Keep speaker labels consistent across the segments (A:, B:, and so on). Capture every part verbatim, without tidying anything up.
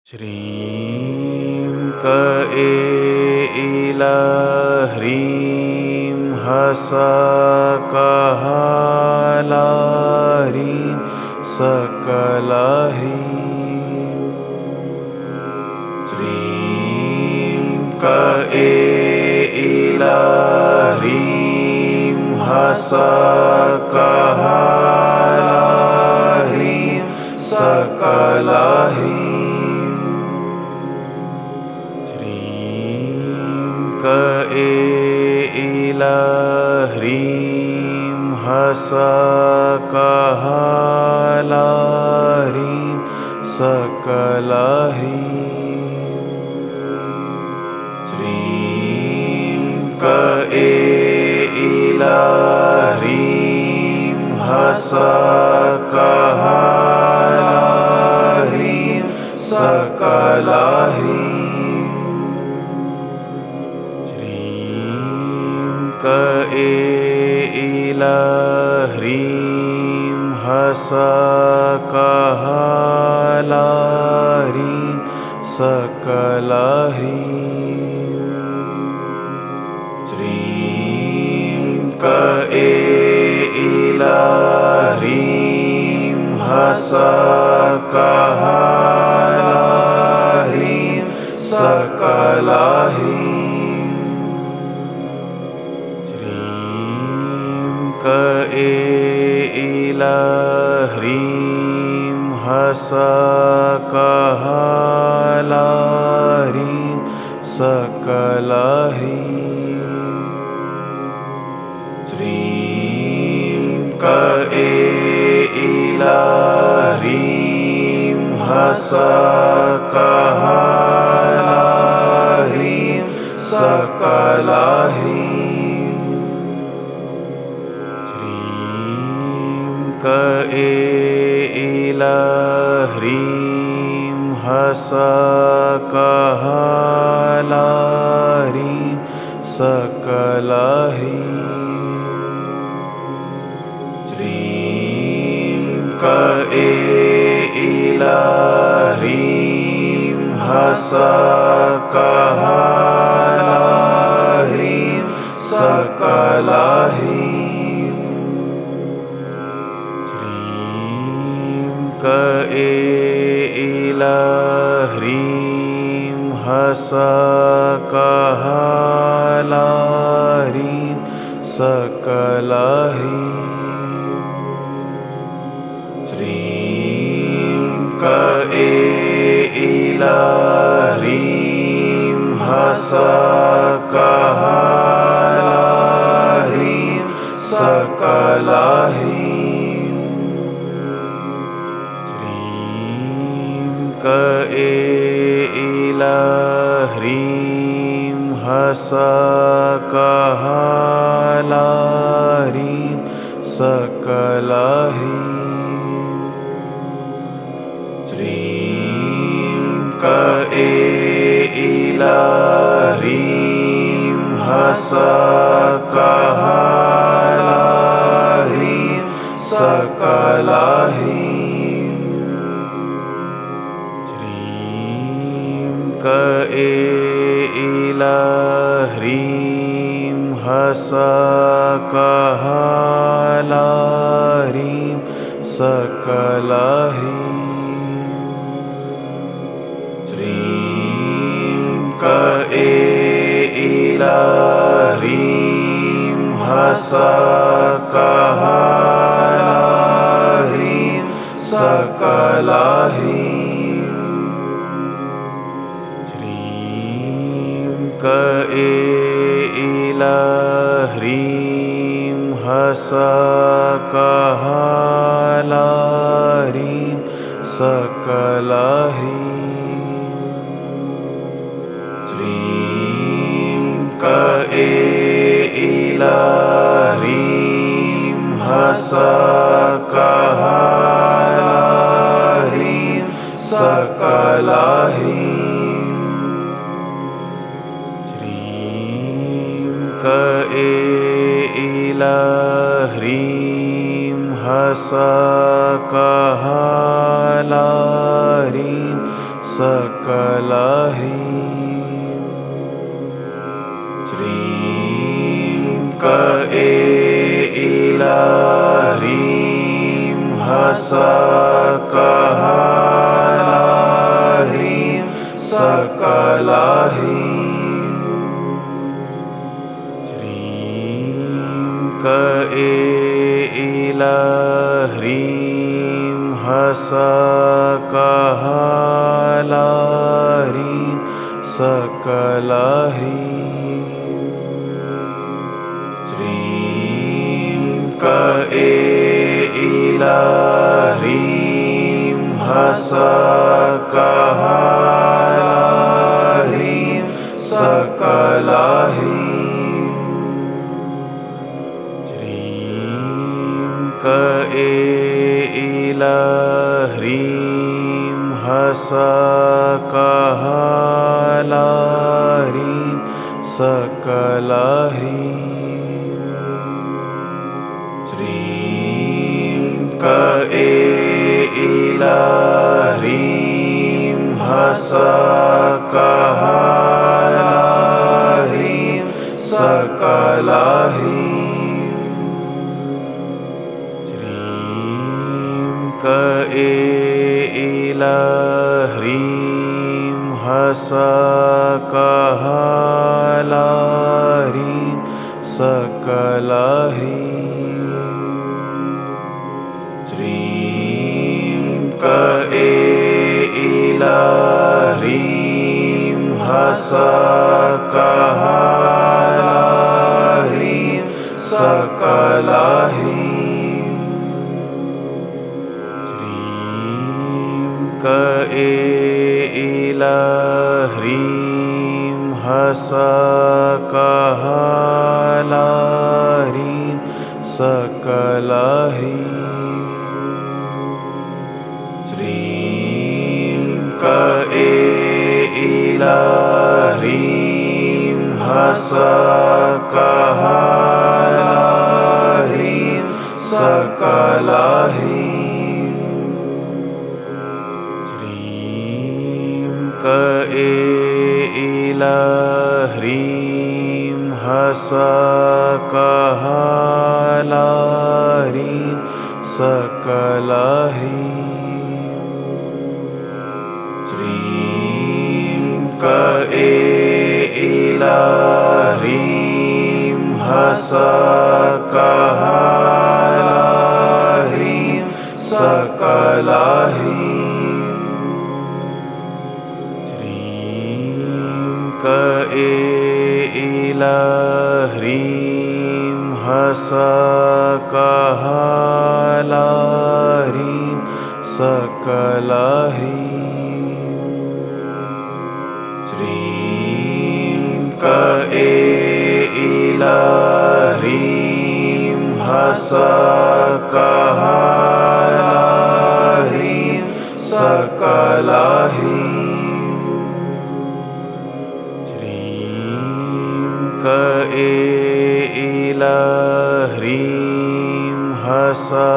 A: श्रीं क एल ह्रीं हसकहलाह्रीं सकलह्रीं। श्रीं क एल ह्रीं हसकहलाह्रीं सकलह्रीं। क एल ह्रीं हसकहलाह्रीं सकलह्रीं। श्रीं क एल ह्रीं हसकहलाह्रीं सकलह्रीं। क एल ह्रीं हसकहलाह्रीं सकलह्रीं। श्रीं क एल ह्रीं हसकहलाह्रीं सकलह्रीं। क एल ह्रीं हसकहलाह्रीं सकलह्रीं। श्रीं क एल ह्रीं हसकहलाह्रीं सकलह्रीं। क एल ह्रीं हसकहलाह्रीं सकलह्रीं। श्रीं क एल ह्रीं हसकहलाह्रीं सकलह्रीं। क एल ह्रीं हसकहलाह्रीं सकलह्रीं। श्रीं क एल ह्रीं हसकहलाह्रीं सकलह्रीं। क एल ह्रीं हसकहलाह्रीं सकलह्रीं। श्रीं क एल ह्रीं हसकहलाह्रीं सकलह्रीं। क एल ह्रीं हसकहलाह्रीं सकलह्रीं। श्रीं क एल ह्रीं हसकहलाह्रीं सकलह्रीं। क एल ह्रीं हसकहलाह्रीं सकलह्रीं। श्रीं क एल ह्रीं हसकहलाह्रीं सकलह्रीं। क एल ह्रीं हसकहलाह्रीं सकला ह्रीं श्रीं क ए ईला ह्रीं हसा कहाला ह्रीं सकला ह्रीं श्रीं क ए ईला ह्रीं हसा कहाला ह्रीं सकला ह्रीं श्रीं क ए ईला ह्रीं हसा कहाला ह्रीं सकला ह्रीं श्रीं क ए ईला ह्रीं हसा कहाला ह्रीं सकला ह्रीं श्रीं क ए ईला ह्रीं हसा कहाला ह्रीं सकला ह्रीं श्रीं क ए ईला ह्रीं हसा कहाला ह्रीं सकला ह्रीं श्रीं क ए ईला ह्रीं हसा कहाला ह्रीं सकला ह्रीं श्रीं क ए ईला ह्रीं हसा कहाला ह्रीं सकला ह्रीं श्रीं क ए ईला ह्रीं हसा कहाला ह्रीं सकला ह्रीं श्रीं क ए ईला ह्रीं हसा कहाला ह्रीं सकला ह्रीं श्रीं क ए ईला ह्रीं हसा कहाला ह्रीं सकला ह्रीं श्रीं क ए ईला ह्रीं हसा कहाला ह्रीं सकला ह्रीं श्रीं क ए ईला ह्रीं हसा कहाला ह्रीं सकला ह्रीं श्रीं क ए ईला ह्रीं हसा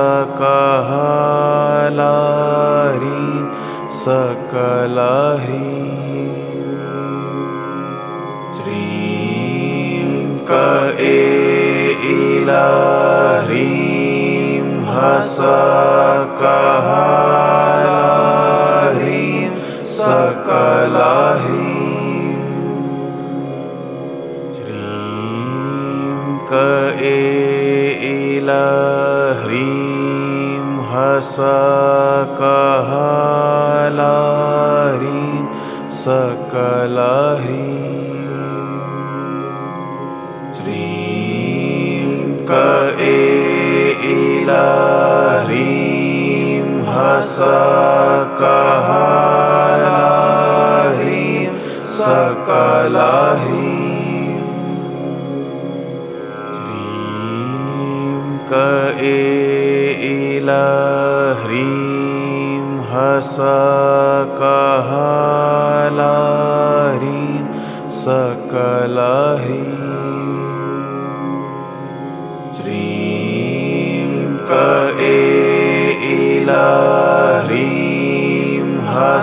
A: कहाला ह्रीं सकला ह्रीं श्रीं क ए ईला ह्रीं हसा कहाला ह्रीं सकला ह्रीं श्रीं क ए ईला ह्रीं हसा कहाला ह्रीं सकला ह्रीं श्रीं क ए ईला ह्रीं हसा कहाला ह्रीं सकला ह्रीं श्रीं क ए ईला ह्रीं हसा कहाला ह्रीं सकला ह्रीं श्रीं क ए ईला ह्रीं हसा